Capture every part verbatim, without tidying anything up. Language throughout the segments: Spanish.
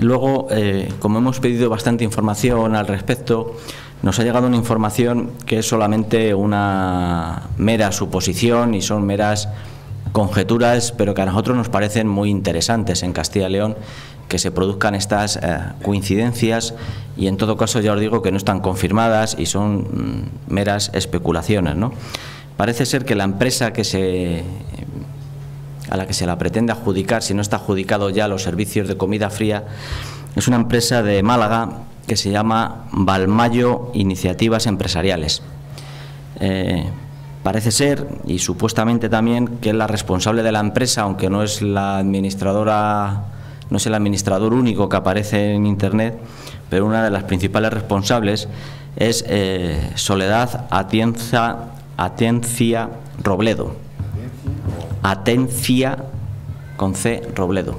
Luego, eh, como hemos pedido bastante información al respecto, nos ha llegado una información que es solamente una mera suposición y son meras conjeturas, pero que a nosotros nos parecen muy interesantes en Castilla y León que se produzcan estas eh, coincidencias, y en todo caso ya os digo que no están confirmadas y son mm, meras especulaciones, ¿no? Parece ser que la empresa que se, a la que se la pretende adjudicar, si no está adjudicado ya los servicios de comida fría, es una empresa de Málaga que se llama Balmayo Iniciativas Empresariales. Eh, parece ser, y supuestamente también, que es la responsable de la empresa, aunque no es la administradora, no es el administrador único que aparece en Internet, pero una de las principales responsables es eh, Soledad Atienza, Atencia Robledo. Atencia con C Robledo,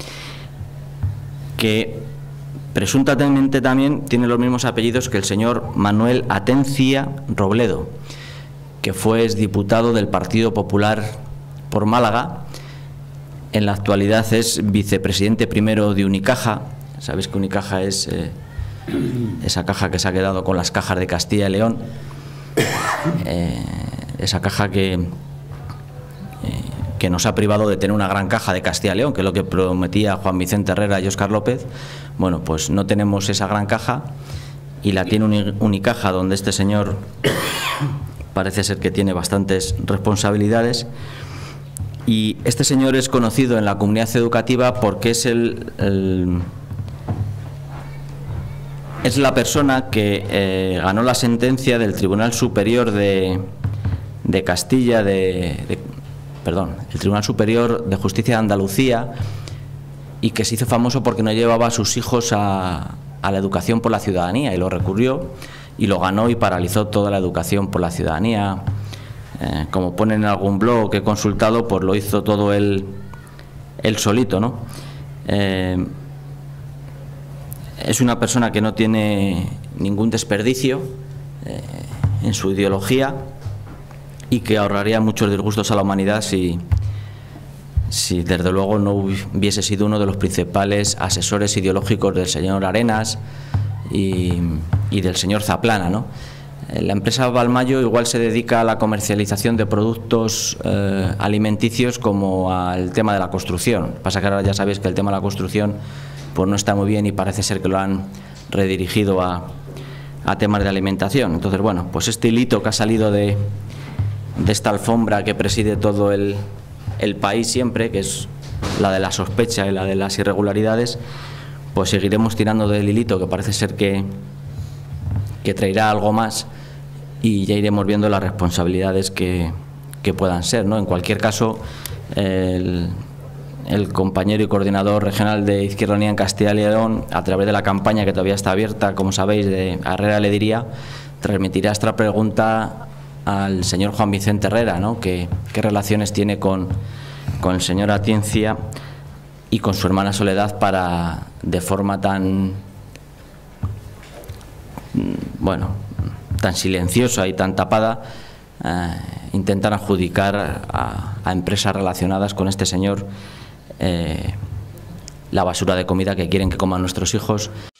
que presuntamente también tiene los mismos apellidos que el señor Manuel Atencia Robledo, que fue exdiputado del Partido Popular por Málaga. En la actualidad es vicepresidente primero de Unicaja. Sabéis que Unicaja es eh, esa caja que se ha quedado con las cajas de Castilla y León, eh, esa caja que, eh, que nos ha privado de tener una gran caja de Castilla y León, que es lo que prometía Juan Vicente Herrera y Óscar López. Bueno, pues no tenemos esa gran caja y la tiene Unicaja, donde este señor parece ser que tiene bastantes responsabilidades. Y este señor es conocido en la comunidad educativa porque es el, el es la persona que eh, ganó la sentencia del Tribunal Superior de, de Castilla, de, de, perdón, el Tribunal Superior de Justicia de Andalucía, y que se hizo famoso porque no llevaba a sus hijos a, a la educación por la ciudadanía, y lo recurrió y lo ganó y paralizó toda la educación por la ciudadanía. Eh, como pone en algún blog que he consultado, pues lo hizo todo él, él solito, ¿no? Eh, es una persona que no tiene ningún desperdicio eh, en su ideología y que ahorraría muchos disgustos a la humanidad si, si desde luego no hubiese sido uno de los principales asesores ideológicos del señor Arenas y, y del señor Zaplana, ¿no? La empresa Balmayo igual se dedica a la comercialización de productos eh, alimenticios, como al tema de la construcción. Pasa que ahora ya sabéis que el tema de la construcción pues no está muy bien y parece ser que lo han redirigido a, a temas de alimentación. Entonces, bueno, pues este hilito que ha salido de, de esta alfombra que preside todo el, el país siempre, que es la de la sospecha y la de las irregularidades, pues seguiremos tirando del hilito, que parece ser que, que traerá algo más, y ya iremos viendo las responsabilidades que, que puedan ser, ¿no? En cualquier caso, el, el compañero y coordinador regional de Izquierda Unida en Castilla y León, a través de la campaña que todavía está abierta, como sabéis, de Herrera le diría, transmitirá esta pregunta al señor Juan Vicente Herrera, ¿no? ¿Qué, qué relaciones tiene con, con el señor Atienza y con su hermana Soledad para, de forma tan, bueno, tan silenciosa y tan tapada, eh, intentan adjudicar a, a empresas relacionadas con este señor eh, la basura de comida que quieren que coman nuestros hijos?